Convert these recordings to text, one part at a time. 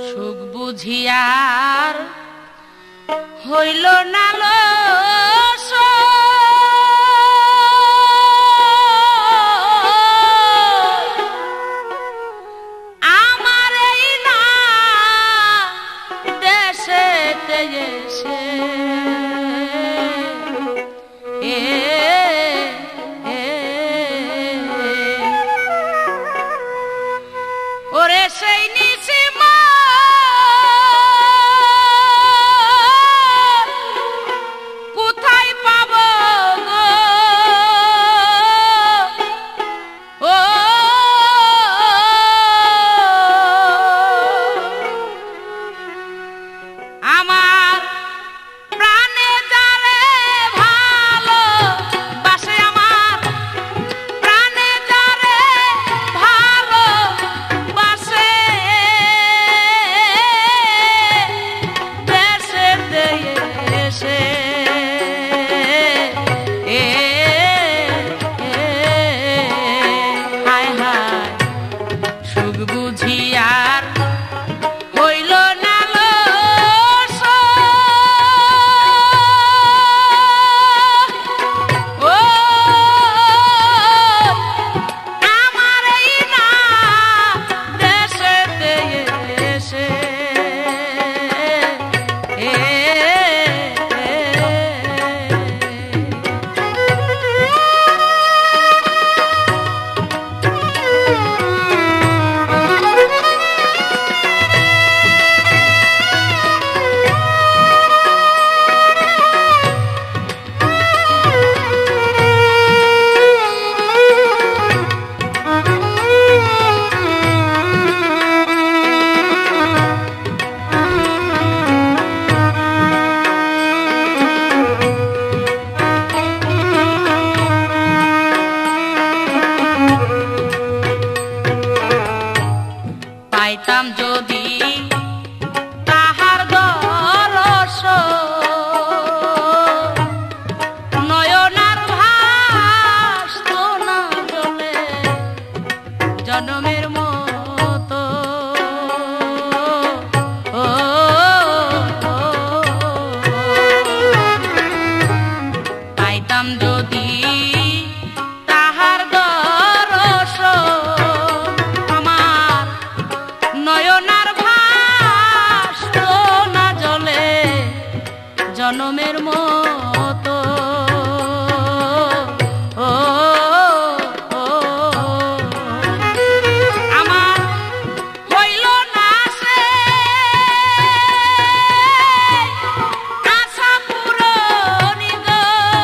সুখ বুঝিয়ার হইল না আমার এই না দেশেতে এসে ওরে সেই নিশি কোথায় পাব গো ও আমার প্রাণে যারে ভালো বাসে আমার প্রাণে যারে ভালো বাসে দেশেতে এসে হায় হায় সুখ বুঝিয়ার হইল না আমার এই না দেশেতে এসে পাইতাম যদি তাহার দরস নয়নার ভাসত না জলে জনমের মতো পাইতাম যদি তাহার দরস আমার নয়নার ভাসত না জলে জনমের মতো আমার হইল না সে আশা পূরণী গো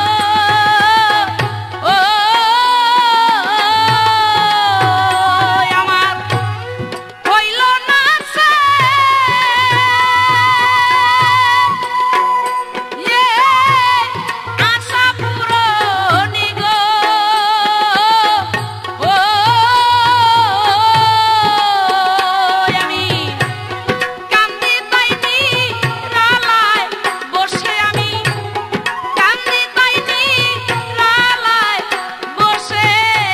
আমার হইল না সে আশা পূরণী গো আমি কান্দি তাইনি রালায় বসে আমি কান্দি তাইনি রালায় বসে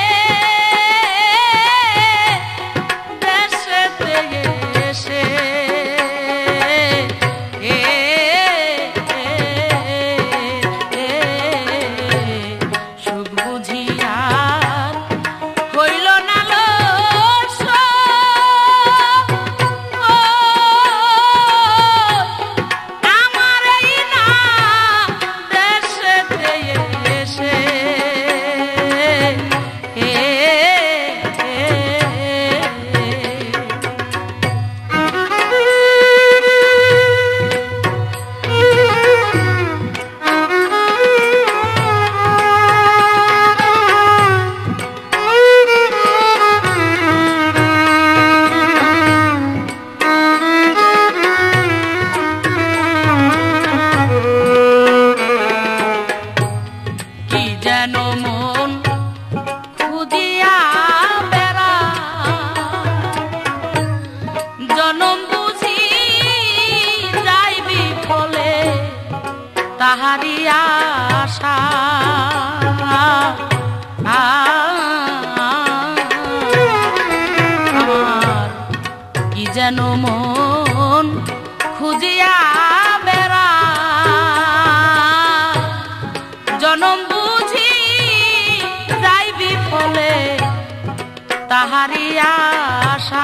দেশেতে এসে সুখ বুঝিয়ার হইল না আমার এই না দেশেতে এসে কি যেন মন খুঁজিয়া বেড়া জনম বুঝি যাইবি ফলে তাহারি আশা আমার কি যেন মন মন খুঁজিয়া বেড়া জনম বুঝি যাইবি ফলে তাহারি আশা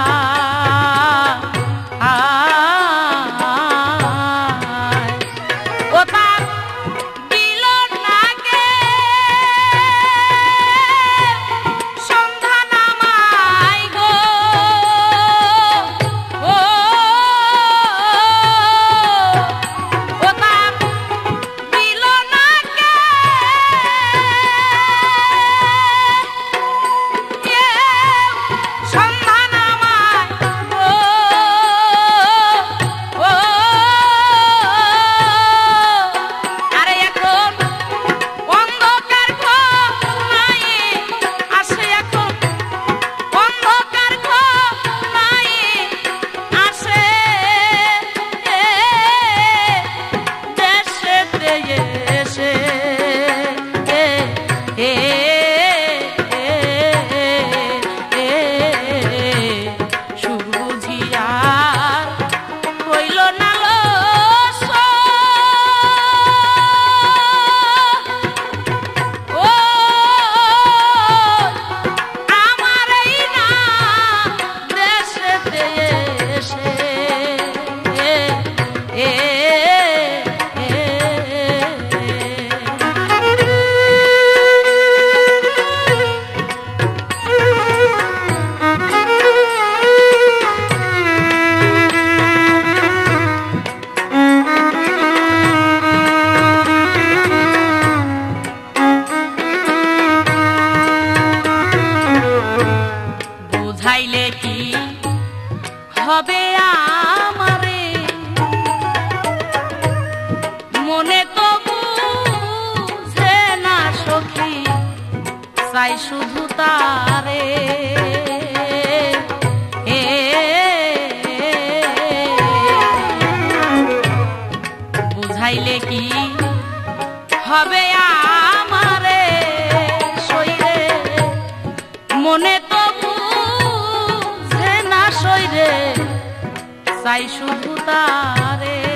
বুঝাইলে কি হবে আমারে মনে তো বুঝে না সখী চাই শুধু তারে বুঝাইলে কি হবে আমারে সইরে মনে তো চাই শুধু তারে